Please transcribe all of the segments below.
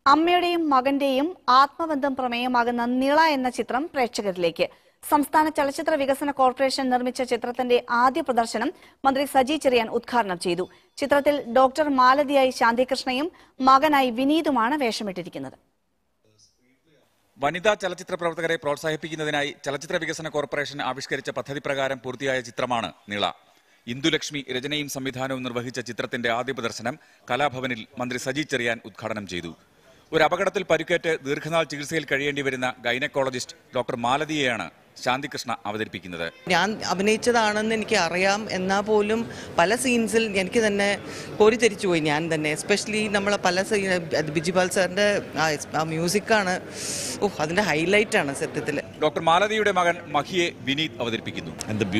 അമ്മയുടെയും മകന്റെയും ആത്മബന്ധം പ്രമേയമാകുന്ന നിള എന്ന ചിത്രം പ്രേക്ഷകരിലേക്ക്. സംസ്ഥാന ചലച്ചിത്ര വികസന കോർപ്പറേഷൻ നിർമ്മിച്ച ചിത്രത്തിന്റെ ആദ്യ പ്രദർശനം മന്ത്രി സജി ചെറിയാൻ ഉദ്ഘാടനം ചെയ്തു. ചിത്രത്തിൽ ഡോക്ടർ മാലതിയായി ശാന്തികൃഷ്ണയും മകനായി വിനീതുമാണ് വേഷമിട്ടിരിക്കുന്നത്. വനിതാ ചലച്ചിത്ര പ്രവർത്തകരെ പ്രോത്സാഹിപ്പിക്കുന്നതിനായി ചലച്ചിത്ര വികസന കോർപ്പറേഷൻ ആവിഷ്കരിച്ച പദ്ധതി പ്രകാരം പൂർത്തിയായ ചിത്രമാണ് നിള. ഇന്ദുലക്ഷ്മി രചനയും സംവിധാനവും നിർവഹിച്ച ചിത്രത്തിന്റെ ആദ്യ പ്രദർശനം കലാഭവനിൽ മന്ത്രി സജി ചെറിയാൻ ഉദ്ഘാടനം ചെയ്തു. ഒരു അപകടത്തിൽ പരിക്കേറ്റ് ദീർഘനാൾ ചികിത്സയിൽ കഴിയേണ്ടി വരുന്ന ഗൈനക്കോളജിസ്റ്റ് ഡോക്ടർ മാലതിയെയാണ് ശാന്തികൃഷ്ണ അവതരിപ്പിക്കുന്നത്. ഞാൻ അഭിനയിച്ചതാണെന്ന് എനിക്ക് അറിയാം, എന്നാൽ പോലും പല സീൻസിൽ എനിക്ക് തന്നെ കോരിത്തെരിച്ചു പോയി. ഞാൻ തന്നെ എസ്പെഷ്യലി നമ്മളെ പല ബിജിപാൽ സാറിന്റെ മ്യൂസിക്കാണ്, അതിന്റെ ഹൈലൈറ്റ് ആണ് സത്യത്തിൽ. ഡോക്ടർ മാലതിയുടെ മകൻ മഹിയെ വിനീത് അവതരിപ്പിക്കുന്നു.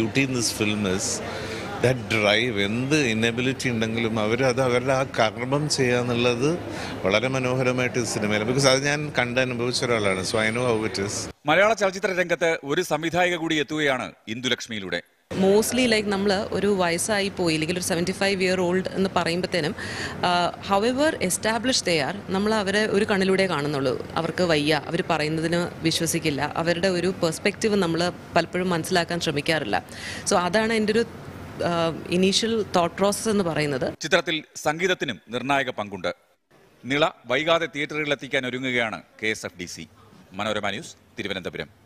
ദാറ്റ് ഡ്രൈവ്, എന്ത് ഇന്നബിലിറ്റി ഉണ്ടെങ്കിലും അവരുടെ ആ കർമ്മം ചെയ്യാന്നുള്ളത് വളരെ മനോഹരമായിട്ട് സിനിമയിൽ, ബിക്കോസ് അത് ഞാൻ അനുഭവിച്ച ഒരാളാണ്. So I know how it is. Malayala ചലച്ചിത്ര രംഗത്ത് ഒരു സംവിധായക കൂടി എത്തുകയാണ് ഇന്ദുലക്ഷ്മിയിലൂടെ. മോസ്റ്റ്ലി നമ്മൾ ഒരു വയസ്സായി പോയി അല്ലെങ്കിൽ ഒരു 75 year old എന്ന് പറയുമ്പോഴത്തേനും ഹൗഎവർ എസ്റ്റാബ്ലിഷ് ദേ ആർ, നമ്മൾ അവരെ ഒരു കണ്ണിലൂടെ കാണുന്നുള്ളൂ. അവർക്ക് വയ്യ, അവർ പറയുന്നതിന് വിശ്വസിക്കില്ല, അവരുടെ ഒരു പെർസ്പെക്റ്റീവ് നമ്മൾ പലപ്പോഴും മനസ്സിലാക്കാൻ ശ്രമിക്കാറില്ല. സോ അതാണ് എൻ്റെ ഒരു ഇനീഷ്യൽ തോട്ട് പ്രോസസ് എന്ന് പറയുന്നത്. ചിത്രത്തിൽ സംഗീതത്തിനും നിർണായക പങ്കുണ്ട്. നിള വൈകാതെ തിയേറ്ററുകളിലെത്തിക്കാൻ ഒരുങ്ങുകയാണ് KSFDC. മനോരമ ന്യൂസ്, തിരുവനന്തപുരം.